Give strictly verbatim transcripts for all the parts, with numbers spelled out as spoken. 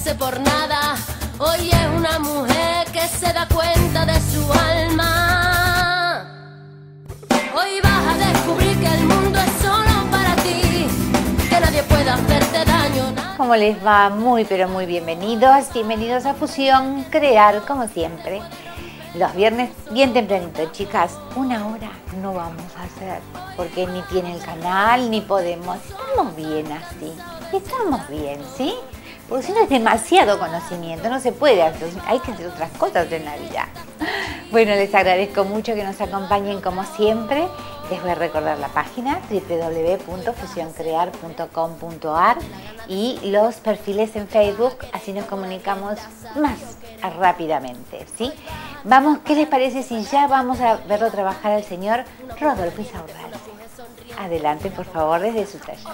quejarse por nada. Hoy es una mujer que se da cuenta de su alma. Hoy vas a descubrir que el mundo es solo para ti, que nadie puede hacerte daño. ¿Cómo les va? Muy pero muy bienvenidos, bienvenidos a Fusión Crear, como siempre. Los viernes bien tempranito, chicas, una hora no vamos a hacer, porque ni tiene el canal, ni podemos. Estamos bien así, estamos bien, ¿sí? Porque si no es demasiado conocimiento, no se puede hacer, hay que hacer otras cosas en la vida. Bueno, les agradezco mucho que nos acompañen como siempre. Les voy a recordar la página doble u doble u doble u punto fusión crear punto com punto a r y los perfiles en Facebook, así nos comunicamos más rápidamente, ¿sí? Vamos, ¿qué les parece si ya vamos a verlo trabajar al señor Rodolfo Insaurralde? Adelante, por favor, desde su taller.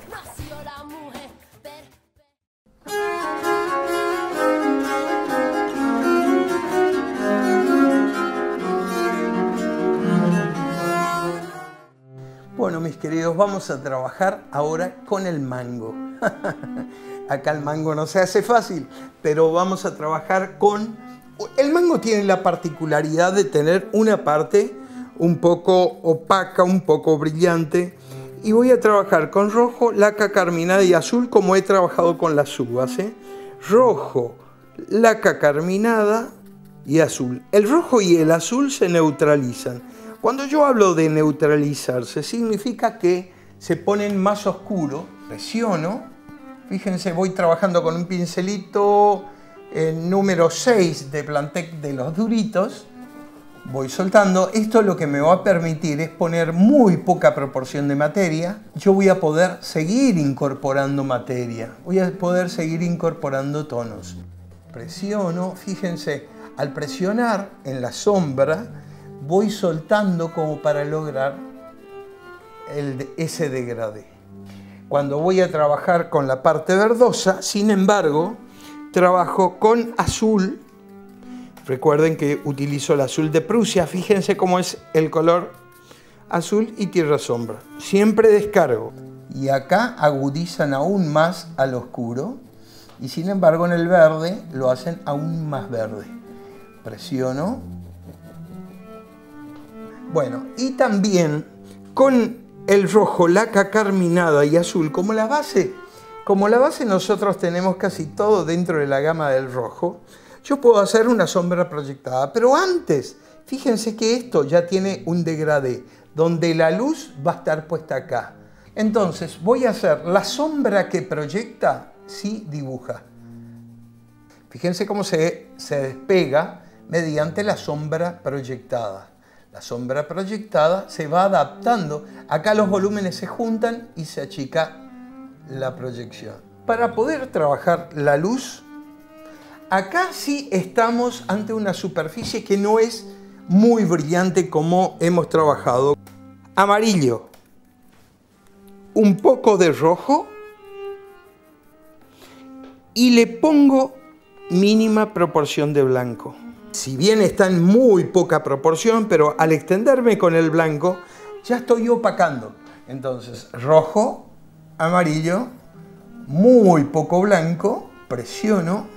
Bueno, mis queridos, vamos a trabajar ahora con el mango. Acá el mango no se hace fácil, pero vamos a trabajar con... El mango tiene la particularidad de tener una parte un poco opaca, un poco brillante. Y voy a trabajar con rojo, laca carminada y azul, como he trabajado con las uvas, ¿eh? Rojo, laca carminada y azul. El rojo y el azul se neutralizan. Cuando yo hablo de neutralizarse, significa que se ponen más oscuros. Presiono, fíjense, voy trabajando con un pincelito eh, número seis de Plantec de los duritos. Voy soltando. Esto lo que me va a permitir es poner muy poca proporción de materia. Yo voy a poder seguir incorporando materia. Voy a poder seguir incorporando tonos. Presiono, fíjense, al presionar en la sombra, voy soltando como para lograr el, ese degradé. Cuando voy a trabajar con la parte verdosa, sin embargo, trabajo con azul. Recuerden que utilizo el azul de Prusia. Fíjense cómo es el color azul y tierra sombra. Siempre descargo. Y acá agudizan aún más al oscuro. Y sin embargo en el verde lo hacen aún más verde. Presiono. Bueno, y también con el rojo, laca carminada y azul, como la base, como la base nosotros tenemos casi todo dentro de la gama del rojo, yo puedo hacer una sombra proyectada. Pero antes, fíjense que esto ya tiene un degradé, donde la luz va a estar puesta acá. Entonces voy a hacer la sombra que proyecta, sí dibuja. Fíjense cómo se, se despega mediante la sombra proyectada. La sombra proyectada se va adaptando. Acá los volúmenes se juntan y se achica la proyección. Para poder trabajar la luz, acá sí estamos ante una superficie que no es muy brillante como hemos trabajado. Amarillo, un poco de rojo y le pongo mínima proporción de blanco. Si bien está en muy poca proporción, pero al extenderme con el blanco, ya estoy opacando. Entonces, rojo, amarillo, muy poco blanco, presiono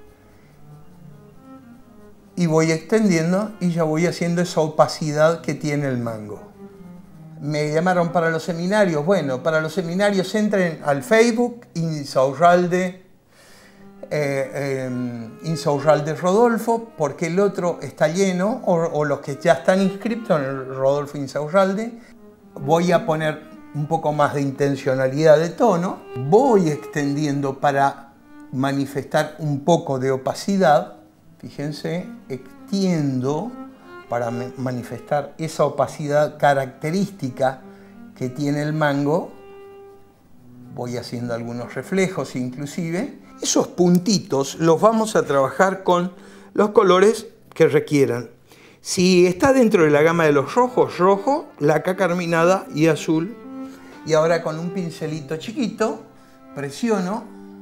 y voy extendiendo y ya voy haciendo esa opacidad que tiene el mango. Me llamaron para los seminarios. Bueno, para los seminarios entren al Facebook, Insaurralde, Eh, eh, Insaurralde Rodolfo, porque el otro está lleno, o, o los que ya están inscritos en el Rodolfo Insaurralde. Voy a poner un poco más de intencionalidad de tono, voy extendiendo para manifestar un poco de opacidad. Fíjense, extiendo para manifestar esa opacidad característica que tiene el mango. Voy haciendo algunos reflejos inclusive. Esos puntitos los vamos a trabajar con los colores que requieran. Si está dentro de la gama de los rojos, rojo, laca carminada y azul. Y ahora con un pincelito chiquito, presiono,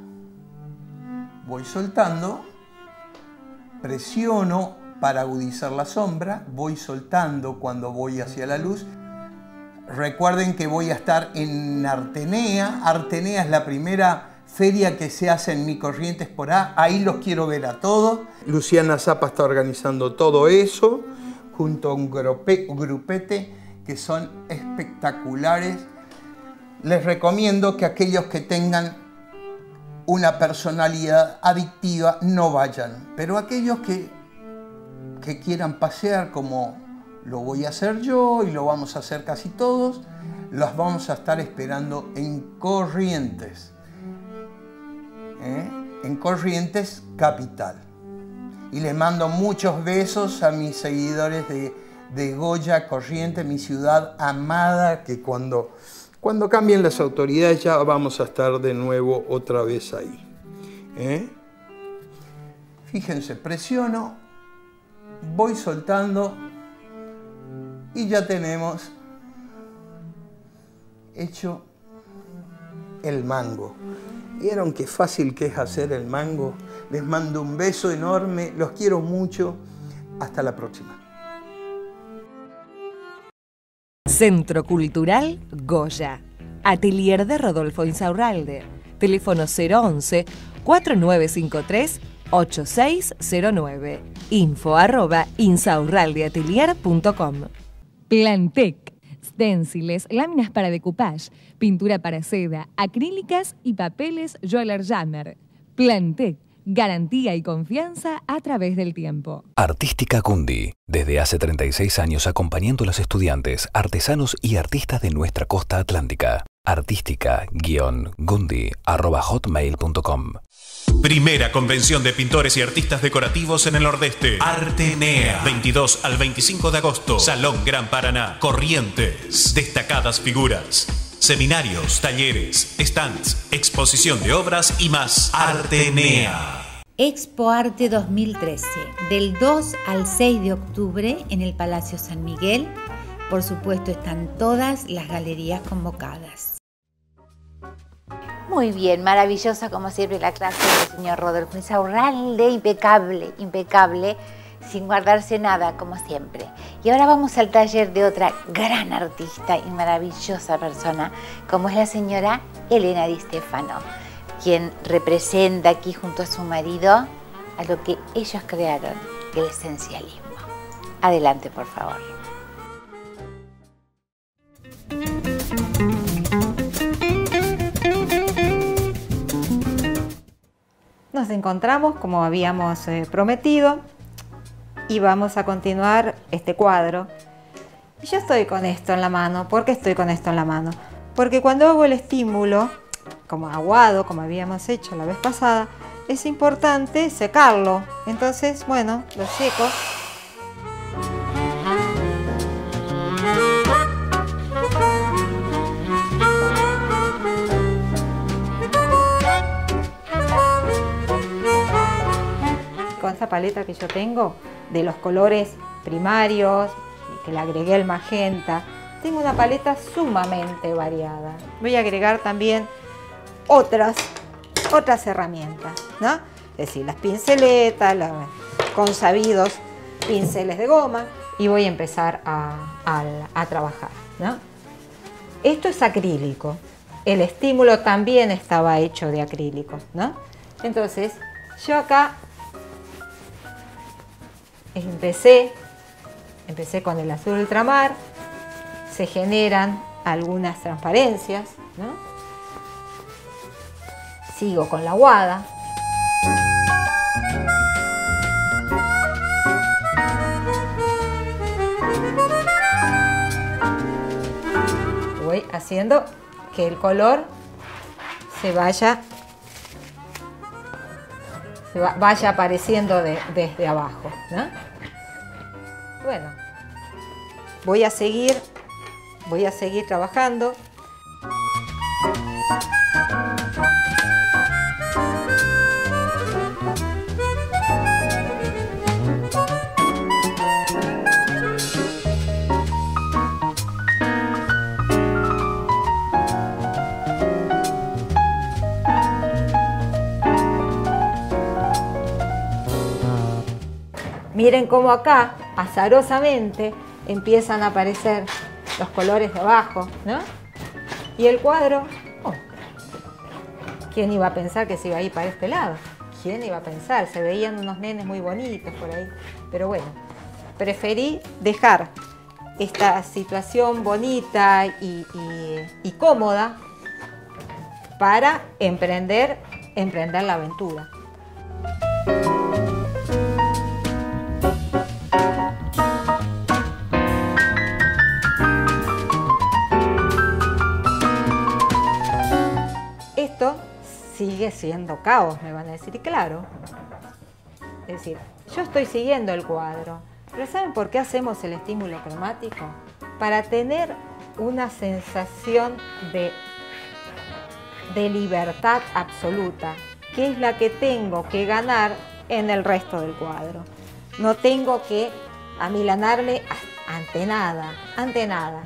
voy soltando, presiono para agudizar la sombra, voy soltando cuando voy hacia la luz. Recuerden que voy a estar en Artenea. Artenea es la primera feria que se hace en Mi Corrientes por A, ahí los quiero ver a todos. Luciana Zapa está organizando todo eso, junto a un grupe, grupete que son espectaculares. Les recomiendo que aquellos que tengan una personalidad adictiva no vayan, pero aquellos que, que quieran pasear como lo voy a hacer yo y lo vamos a hacer casi todos, los vamos a estar esperando en Corrientes. ¿Eh? En Corrientes Capital. Y les mando muchos besos a mis seguidores de, de Goya, Corrientes, mi ciudad amada, que cuando, cuando cambien las autoridades ya vamos a estar de nuevo otra vez ahí. ¿Eh? Fíjense, presiono, voy soltando y ya tenemos hecho el mango. ¿Vieron qué fácil que es hacer el mango? Les mando un beso enorme, los quiero mucho. Hasta la próxima. Centro Cultural Goya. Atelier de Rodolfo Insaurralde. Teléfono cero once, cuatro nueve cinco tres, ocho seis cero nueve. Info arroba insaurraldeatelier punto com. Plantec. Stenciles, láminas para decoupage, pintura para seda, acrílicas y papeles Joeller Jammer. Plantec, garantía y confianza a través del tiempo. Artística Gundi, desde hace treinta y seis años acompañando a los estudiantes, artesanos y artistas de nuestra costa atlántica. Artística-gundi arroba hotmail punto com. Primera convención de pintores y artistas decorativos en el Nordeste. Artenea. veintidós al veinticinco de agosto. Salón Gran Paraná. Corrientes. Destacadas figuras. Seminarios, talleres, stands, exposición de obras y más. Artenea. Expo Arte dos mil trece. Del dos al seis de octubre en el Palacio San Miguel. Por supuesto están todas las galerías convocadas. Muy bien, maravillosa como siempre la clase del señor Rodolfo Insaurralde, impecable, impecable, sin guardarse nada como siempre. Y ahora vamos al taller de otra gran artista y maravillosa persona, como es la señora Elena Di Stefano, quien representa aquí junto a su marido a lo que ellos crearon, el esencialismo. Adelante, por favor. Nos encontramos como habíamos eh, prometido y vamos a continuar este cuadro. Yo estoy con esto en la mano. ¿Por qué estoy con esto en la mano? Porque cuando hago el estímulo, como aguado, como habíamos hecho la vez pasada, es importante secarlo. Entonces, bueno, lo seco. Con esta paleta que yo tengo de los colores primarios, que le agregué el magenta, tengo una paleta sumamente variada. Voy a agregar también otras, otras herramientas, ¿no? Es decir, las pinceletas, los consabidos pinceles de goma, y voy a empezar a, a, a trabajar, ¿no? Esto es acrílico. El estímulo también estaba hecho de acrílico, ¿no? Entonces, yo acá Empecé, empecé con el azul ultramar, se generan algunas transparencias, ¿no? Sigo con la aguada. Voy haciendo que el color se vaya vaya apareciendo de, desde abajo, ¿no? Bueno, voy a seguir, voy a seguir trabajando. Miren cómo acá, azarosamente, empiezan a aparecer los colores de abajo, ¿no? Y el cuadro, oh, ¿Quién iba a pensar que se iba a ir para este lado? ¿Quién iba a pensar? Se veían unos nenes muy bonitos por ahí. Pero bueno, preferí dejar esta situación bonita y, y, y cómoda para emprender, emprender la aventura. Esto sigue siendo caos, me van a decir, y claro. Es decir, yo estoy siguiendo el cuadro, pero ¿saben por qué hacemos el estímulo cromático? Para tener una sensación de, de libertad absoluta, que es la que tengo que ganar en el resto del cuadro. No tengo que amilanarme ante nada, ante nada.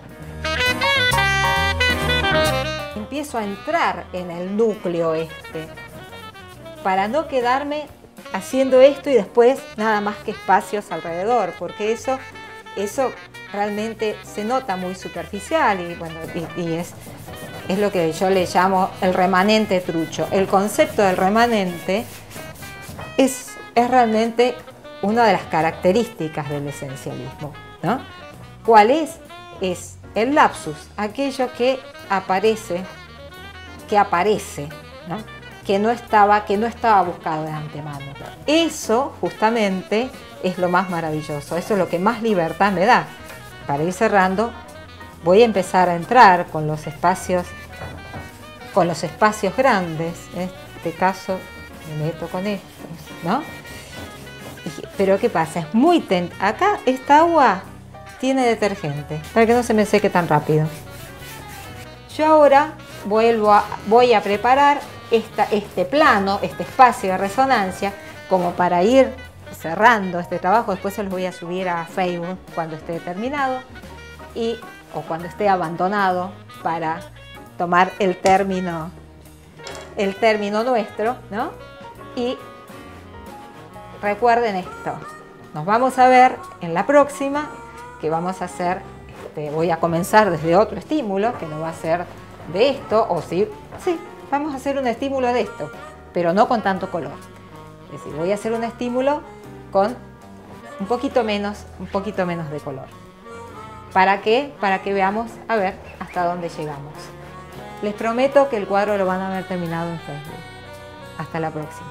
Empiezo a entrar en el núcleo este, para no quedarme haciendo esto y después nada más que espacios alrededor, porque eso, eso realmente se nota muy superficial y, bueno, y, y es, es lo que yo le llamo el remanente trucho. El concepto del remanente es, es realmente una de las características del esencialismo, ¿no? ¿Cuál es? Es el lapsus, aquello que aparece, que aparece, ¿no? que no estaba, que no estaba buscado de antemano. Eso justamente es lo más maravilloso, eso es lo que más libertad me da. Para ir cerrando, voy a empezar a entrar con los espacios, con los espacios grandes. En este caso me meto con estos, ¿no? Y, pero ¿qué pasa? Es muy ten... Acá esta agua tiene detergente, para que no se me seque tan rápido. Yo ahora vuelvo a, voy a preparar esta, este plano, este espacio de resonancia, como para ir cerrando este trabajo. Después se los voy a subir a Facebook cuando esté terminado y, o cuando esté abandonado, para tomar el término, el término nuestro, ¿no? Y recuerden esto, nos vamos a ver en la próxima, que vamos a hacer, este, voy a comenzar desde otro estímulo, que no va a ser de esto, o sí, sí, vamos a hacer un estímulo de esto, pero no con tanto color. Es decir, voy a hacer un estímulo con un poquito menos, un poquito menos de color. ¿Para qué? Para que veamos, a ver, hasta dónde llegamos. Les prometo que el cuadro lo van a ver terminado en Facebook. Hasta la próxima.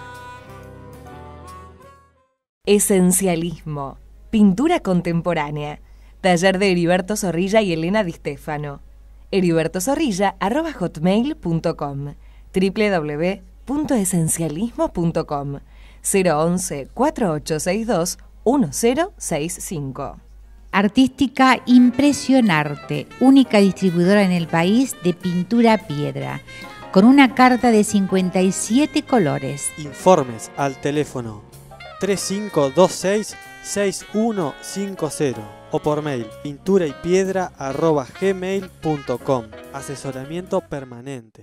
Esencialismo, pintura contemporánea. Taller de Heriberto Zorrilla y Elena Di Stefano. heribertozorrilla arroba hotmail punto com, doble u doble u doble u punto esencialismo punto com, cero once, cuatro ocho seis dos, uno cero seis cinco. Artística Impresionarte, única distribuidora en el país de pintura piedra, con una carta de cincuenta y siete colores. Informes al teléfono tres cinco dos seis, seis uno cinco cero o por mail pinturaypiedra arroba gmail punto com. Asesoramiento permanente.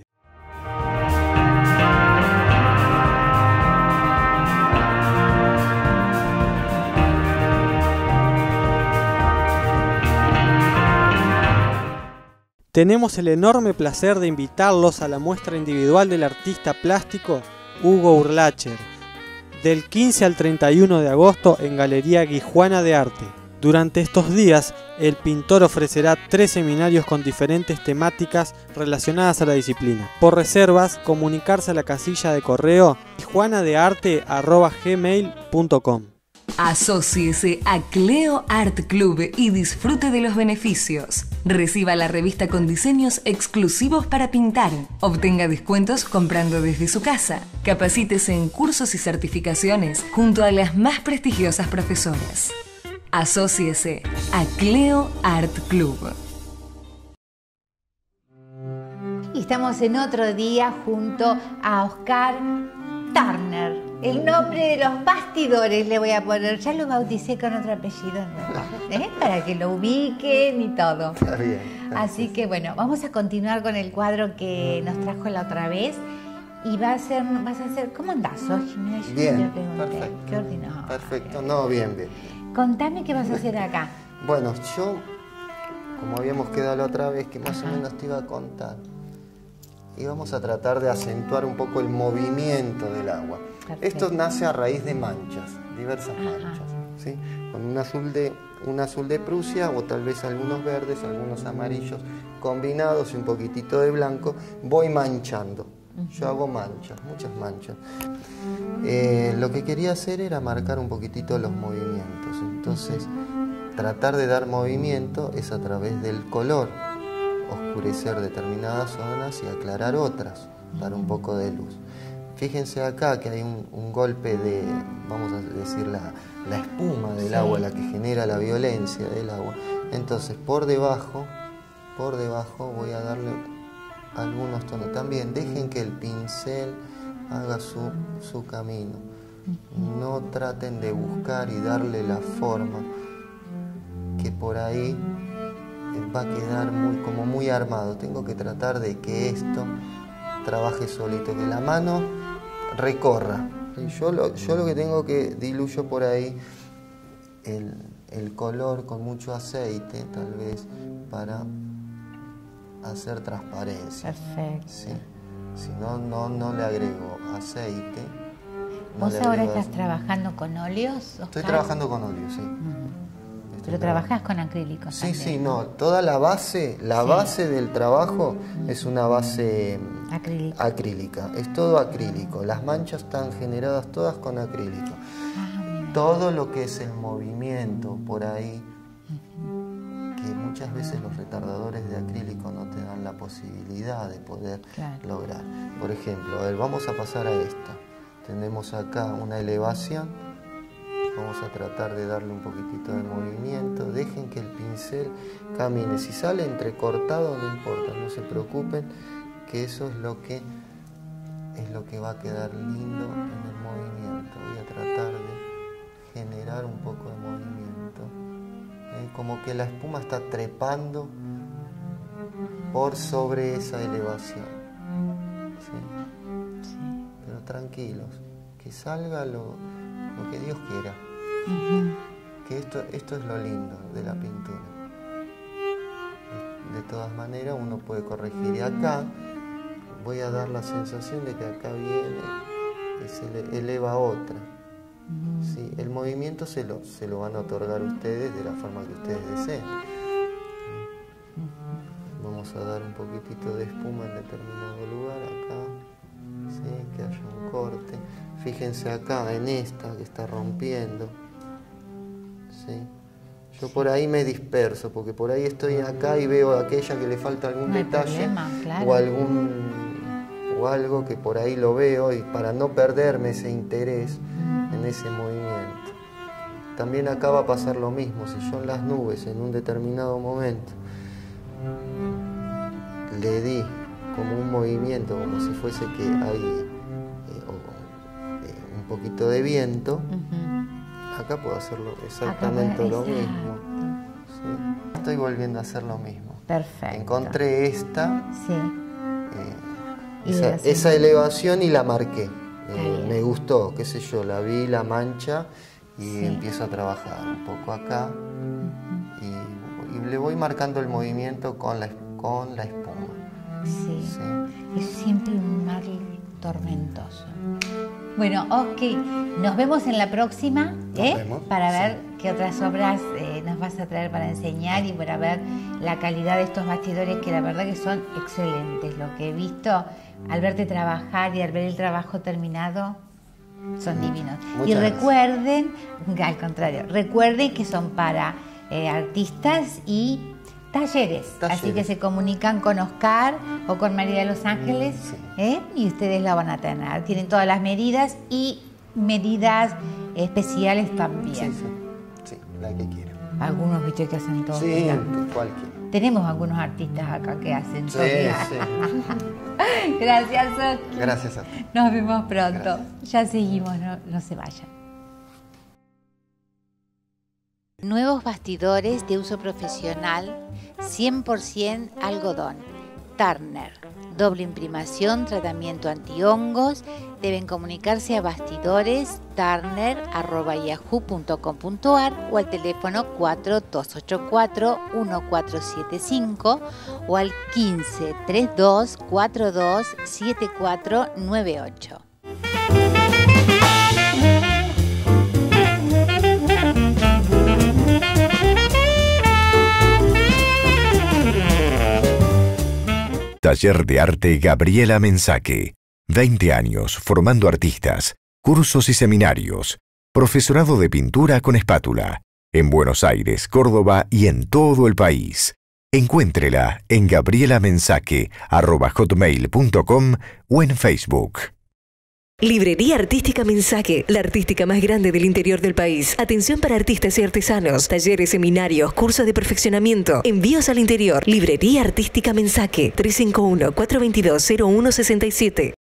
Tenemos el enorme placer de invitarlos a la muestra individual del artista plástico Hugo Urlacher, del quince al treinta y uno de agosto en Galería Guijuana de Arte. Durante estos días, el pintor ofrecerá tres seminarios con diferentes temáticas relacionadas a la disciplina. Por reservas, comunicarse a la casilla de correo guijuanadearte arroba gmail punto com. Asóciese a Cleo Art Club y disfrute de los beneficios. Reciba la revista con diseños exclusivos para pintar. Obtenga descuentos comprando desde su casa. Capacítese en cursos y certificaciones junto a las más prestigiosas profesoras. Asóciese a Cleo Art Club. Y estamos en otro día junto a Oscar Turner. El nombre de los bastidores le voy a poner. Ya lo bauticé con otro apellido nuevo, ¿eh? Para que lo ubiquen y todo. Está bien. Así que bueno, vamos a continuar con el cuadro que nos trajo la otra vez. Y va a ser, vas a hacer, ¿cómo andás, Oji? Bien, perfecto. Qué ordinario. Perfecto, no, bien, bien. Contame qué vas a hacer acá. Bueno, yo, como habíamos quedado la otra vez, que más Ajá. o menos te iba a contar, y vamos a tratar de acentuar un poco el movimiento del agua. Perfecto. Esto nace a raíz de manchas, diversas manchas, ¿sí? Con un azul de, un azul de Prusia o tal vez algunos verdes, algunos amarillos combinados y un poquitito de blanco, voy manchando. Yo hago manchas, muchas manchas. Eh, lo que quería hacer era marcar un poquitito los movimientos. Entonces, tratar de dar movimiento es a través del color, oscurecer determinadas zonas y aclarar otras, dar un poco de luz. Fíjense acá que hay un, un golpe de, vamos a decir, la, la espuma del sí. agua, la que genera la violencia del agua. Entonces, por debajo, por debajo voy a darle algunos tonos. También dejen que el pincel haga su, su camino. No traten de buscar y darle la forma que por ahí va a quedar muy, como muy armado. Tengo que tratar de que esto trabaje solito, que la mano recorra. Yo lo, yo lo que tengo que diluyo por ahí el, el color con mucho aceite, tal vez, para hacer transparencia. Perfecto. Sí. Si no, no, no le agrego aceite. No ¿Vos le ahora agrego estás aceite. trabajando con óleos, Oscar? Estoy trabajando con óleo, sí. Uh-huh. Pero trabajás con acrílicos Sí, también, sí, ¿no? no. Toda la base, la Sí. base del trabajo es una base Acrílica. acrílica. Es todo acrílico. Las manchas están generadas todas con acrílico. Ah, mira. Todo lo que es el movimiento por ahí, que muchas veces los retardadores de acrílico no te dan la posibilidad de poder Claro. lograr. Por ejemplo, a ver, vamos a pasar a esta. Tenemos acá una elevación. Vamos a tratar de darle un poquitito de movimiento. Dejen que el pincel camine. Si sale entrecortado no importa, no se preocupen, que eso es lo que es lo que va a quedar lindo en el movimiento. Voy a tratar de generar un poco de movimiento. Eh, como que la espuma está trepando por sobre esa elevación. ¿Sí? Sí. Pero tranquilos, que salga lo, lo que Dios quiera. Uh-huh. Que esto, esto es lo lindo de la pintura. De, de todas maneras uno puede corregir. Y acá voy a dar la sensación de que acá viene y se le eleva otra. Uh-huh. ¿Sí? El movimiento se lo, se lo van a otorgar ustedes de la forma que ustedes deseen. Uh-huh. Vamos a dar un poquitito de espuma en determinado lugar acá. ¿Sí? Que haya un corte. Fíjense acá en esta que está rompiendo. ¿Sí? Yo por ahí me disperso, porque por ahí estoy acá y veo a aquella que le falta algún No hay detalle problema, claro. o algún o algo que por ahí lo veo, y para no perderme ese interés en ese movimiento. También acá va a pasar lo mismo. Si yo en las nubes en un determinado momento le di como un movimiento, como si fuese que hay eh, o, eh, un poquito de viento, uh-huh. acá puedo hacerlo exactamente puedo, lo exacto. mismo. ¿Sí? Estoy volviendo a hacer lo mismo. Perfecto. Encontré esta, sí. eh, esa, esa elevación y la marqué. Eh, me gustó, qué sé yo, la vi, la mancha y sí. empiezo a trabajar un poco acá uh-huh. y, y le voy marcando el movimiento con la, con la espuma. Sí. sí, es siempre un mar tormentoso. Bueno, ok, nos vemos en la próxima, ¿eh? Nos vemos. Para ver sí. qué otras obras eh, nos vas a traer para enseñar y para ver la calidad de estos bastidores, que la verdad que son excelentes. Lo que he visto al verte trabajar y al ver el trabajo terminado, son divinos. Muchas y recuerden, gracias. Al contrario, recuerden que son para eh, artistas y Talleres. Talleres, así que se comunican con Oscar o con María de los Ángeles, sí. ¿eh? Y ustedes la van a tener. Tienen todas las medidas y medidas especiales también. Sí, sí, sí, la que quieran. Algunos bichos que hacen todo. Sí, cualquiera. Tenemos algunos artistas acá que hacen todo. Sí, sí. Gracias, Oscar. Gracias a ti. Nos vemos pronto. Gracias. Ya seguimos, no, no se vayan. Nuevos bastidores de uso profesional, cien por ciento algodón. Turner. Doble imprimación, tratamiento antihongos. Deben comunicarse a bastidores turner arroba yahoo punto com punto ar o al teléfono cuatro dos ocho cuatro uno cuatro siete cinco o al quince treinta y dos cuarenta y dos setenta y cuatro noventa y ocho. Taller de Arte Gabriela Mensaque. veinte años formando artistas, cursos y seminarios. Profesorado de pintura con espátula. En Buenos Aires, Córdoba y en todo el país. Encuéntrela en gabriela mensaque arroba hotmail punto com o en Facebook. Librería Artística Mensaque, la artística más grande del interior del país. Atención para artistas y artesanos, talleres, seminarios, cursos de perfeccionamiento, envíos al interior. Librería Artística Mensaque, tres cinco uno, cuatro dos dos, cero uno seis siete.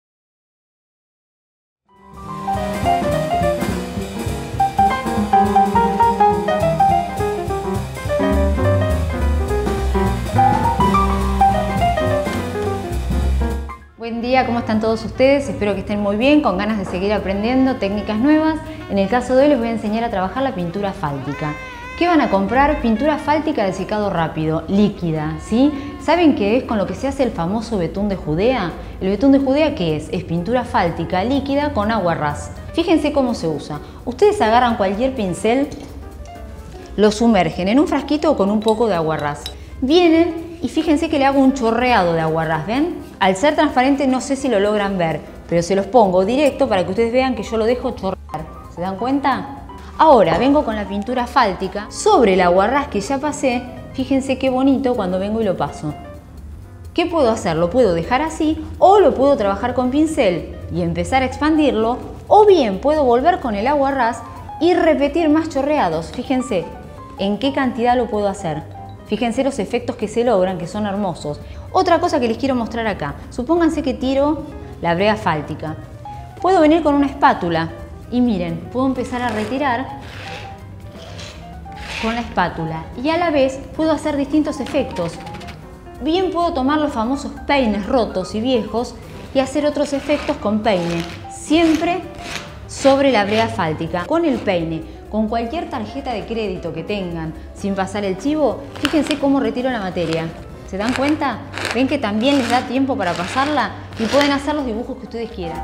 Buen día, ¿cómo están todos ustedes? Espero que estén muy bien, con ganas de seguir aprendiendo técnicas nuevas. En el caso de hoy les voy a enseñar a trabajar la pintura asfáltica. ¿Qué van a comprar? Pintura asfáltica de secado rápido, líquida, ¿sí? ¿Saben qué es con lo que se hace el famoso betún de Judea? ¿El betún de Judea qué es? Es pintura asfáltica líquida con agua ras. Fíjense cómo se usa. Ustedes agarran cualquier pincel, lo sumergen en un frasquito con un poco de agua ras. Vienen y fíjense que le hago un chorreado de agua ras, ¿ven? Al ser transparente no sé si lo logran ver, pero se los pongo directo para que ustedes vean que yo lo dejo chorrear. ¿Se dan cuenta? Ahora vengo con la pintura asfáltica sobre el aguarrás que ya pasé. Fíjense qué bonito cuando vengo y lo paso. ¿Qué puedo hacer? Lo puedo dejar así o lo puedo trabajar con pincel y empezar a expandirlo, o bien puedo volver con el aguarrás y repetir más chorreados. Fíjense en qué cantidad lo puedo hacer. Fíjense los efectos que se logran, que son hermosos. Otra cosa que les quiero mostrar acá. Supónganse que tiro la brea asfáltica. Puedo venir con una espátula y miren, puedo empezar a retirar con la espátula y a la vez puedo hacer distintos efectos. Bien puedo tomar los famosos peines rotos y viejos y hacer otros efectos con peine, siempre sobre la brea asfáltica, con el peine. Con cualquier tarjeta de crédito que tengan, sin pasar el chivo, fíjense cómo retiro la materia. ¿Se dan cuenta? ¿Ven que también les da tiempo para pasarla? Y pueden hacer los dibujos que ustedes quieran.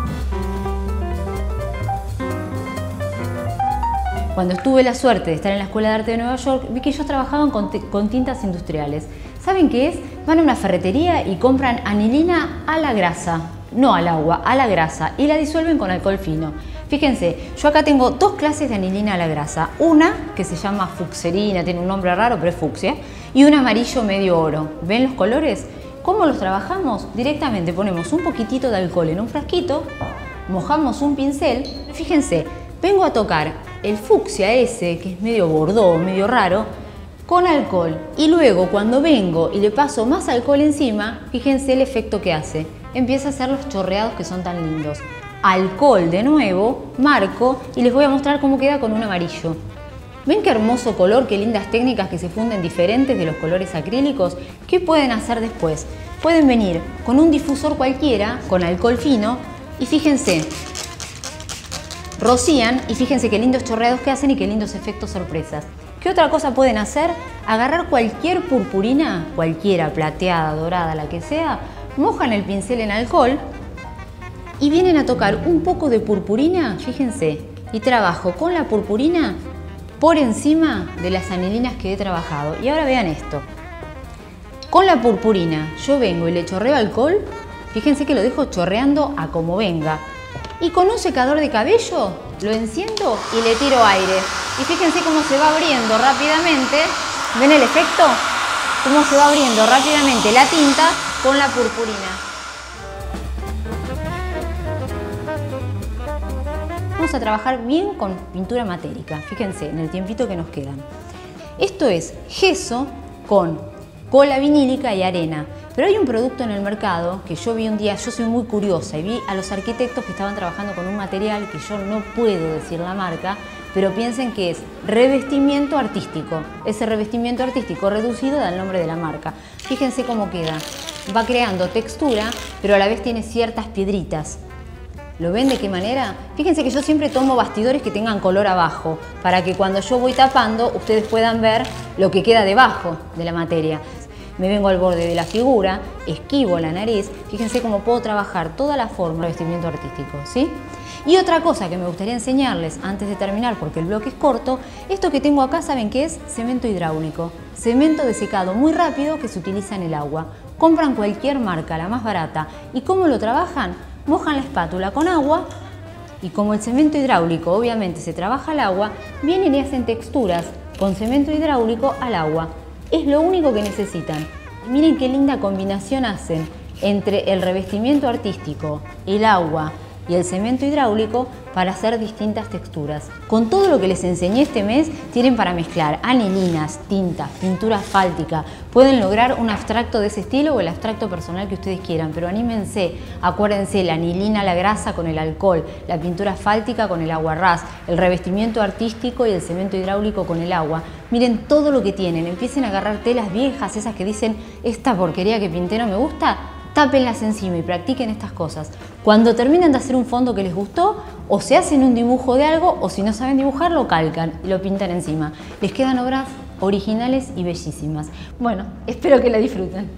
Cuando tuve la suerte de estar en la Escuela de Arte de Nueva York, vi que ellos trabajaban con, con tintas industriales. ¿Saben qué es? Van a una ferretería y compran anilina a la grasa. No al agua, a la grasa. Y la disuelven con alcohol fino. Fíjense, yo acá tengo dos clases de anilina a la grasa. Una que se llama fucserina, tiene un nombre raro, pero es fucsia. Y un amarillo medio oro. ¿Ven los colores? ¿Cómo los trabajamos? Directamente ponemos un poquitito de alcohol en un frasquito, mojamos un pincel. Fíjense, vengo a tocar el fucsia ese, que es medio bordó, medio raro, con alcohol. Y luego cuando vengo y le paso más alcohol encima, fíjense el efecto que hace. Empieza a hacer los chorreados que son tan lindos. Alcohol de nuevo, marco y les voy a mostrar cómo queda con un amarillo. ¿Ven qué hermoso color, qué lindas técnicas que se funden diferentes de los colores acrílicos? ¿Qué pueden hacer después? Pueden venir con un difusor cualquiera, con alcohol fino, y fíjense, rocían y fíjense qué lindos chorreados que hacen y qué lindos efectos sorpresas. ¿Qué otra cosa pueden hacer? Agarrar cualquier purpurina, cualquiera, plateada, dorada, la que sea, mojan el pincel en alcohol y vienen a tocar un poco de purpurina, fíjense, y trabajo con la purpurina por encima de las anilinas que he trabajado. Y ahora vean esto. Con la purpurina yo vengo y le chorreo alcohol, fíjense que lo dejo chorreando a como venga. Y con un secador de cabello lo enciendo y le tiro aire. Y fíjense cómo se va abriendo rápidamente. ¿Ven el efecto? Cómo se va abriendo rápidamente la tinta con la purpurina. Vamos a trabajar bien con pintura matérica, fíjense, en el tiempito que nos quedan. Esto es gesso con cola vinílica y arena. Pero hay un producto en el mercado que yo vi un día, yo soy muy curiosa, y vi a los arquitectos que estaban trabajando con un material que yo no puedo decir la marca, pero piensen que es revestimiento artístico. Ese revestimiento artístico reducido da el nombre de la marca. Fíjense cómo queda. Va creando textura, pero a la vez tiene ciertas piedritas. ¿Lo ven de qué manera? Fíjense que yo siempre tomo bastidores que tengan color abajo, para que cuando yo voy tapando, ustedes puedan ver lo que queda debajo de la materia. Me vengo al borde de la figura, esquivo la nariz, fíjense cómo puedo trabajar toda la forma de vestimiento artístico, ¿sí? Y otra cosa que me gustaría enseñarles antes de terminar, porque el bloque es corto, esto que tengo acá, ¿saben qué es? Cemento hidráulico. Cemento de secado muy rápido que se utiliza en el agua. Compran cualquier marca, la más barata. ¿Y cómo lo trabajan? Mojan la espátula con agua y como el cemento hidráulico obviamente se trabaja al agua, vienen y hacen texturas con cemento hidráulico al agua. Es lo único que necesitan. Miren qué linda combinación hacen entre el revestimiento artístico, el agua y el cemento hidráulico para hacer distintas texturas. Con todo lo que les enseñé este mes, tienen para mezclar anilinas, tintas, pintura asfáltica. Pueden lograr un abstracto de ese estilo o el abstracto personal que ustedes quieran, pero anímense. Acuérdense, la anilina, la grasa con el alcohol, la pintura asfáltica con el aguarrás, el revestimiento artístico y el cemento hidráulico con el agua. Miren todo lo que tienen. Empiecen a agarrar telas viejas, esas que dicen, esta porquería que pinté no me gusta. Tápenlas encima y practiquen estas cosas. Cuando terminan de hacer un fondo que les gustó, o se hacen un dibujo de algo, o si no saben dibujar, lo calcan y lo pintan encima. Les quedan obras originales y bellísimas. Bueno, espero que la disfruten.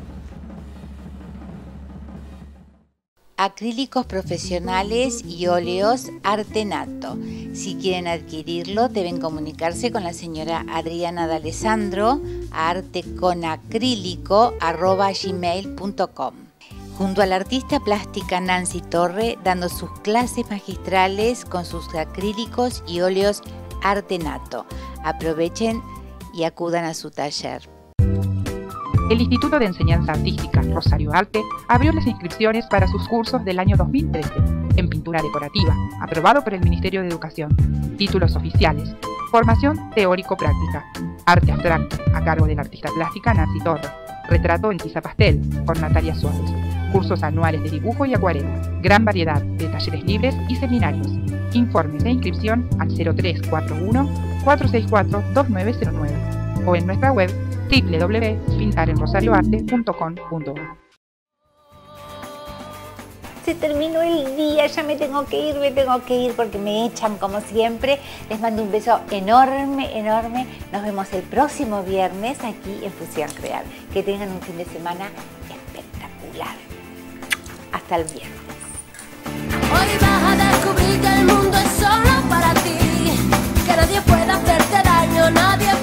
Acrílicos profesionales y óleos Artenato. Si quieren adquirirlo, deben comunicarse con la señora Adriana D'Alessandro a arteconacrílico arroba gmail punto com. Junto a la artista plástica Nancy Torre, dando sus clases magistrales con sus acrílicos y óleos Artenato. Aprovechen y acudan a su taller. El Instituto de Enseñanza Artística Rosario Arte abrió las inscripciones para sus cursos del año dos mil trece en pintura decorativa, aprobado por el Ministerio de Educación. Títulos oficiales: formación teórico-práctica, arte abstracto, a cargo de la artista plástica Nancy Torre, retrato en tiza pastel, por Natalia Suárez, cursos anuales de dibujo y acuarela, gran variedad de talleres libres y seminarios. Informes e inscripción al cero tres cuatro uno, cuatro seis cuatro, dos nueve cero nueve o en nuestra web doble u doble u doble u punto pintar en rosario arte punto com punto uy. Se terminó el día, ya me tengo que ir, me tengo que ir porque me echan como siempre. Les mando un beso enorme, enorme. Nos vemos el próximo viernes aquí en Fusión Crear. Que tengan un fin de semana espectacular. Hasta el viernes. Hoy vas a descubrir que el mundo es solo para ti, que nadie puede hacerte daño, nadie